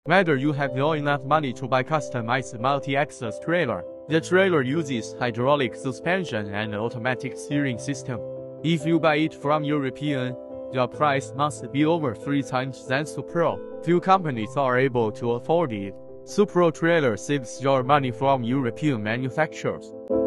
Whether you have not enough money to buy customized multi-axis trailer, the trailer uses hydraulic suspension and automatic steering system. If you buy it from European, the price must be over 3 times than Supro. Few companies are able to afford it. Supro trailer saves your money from European manufacturers.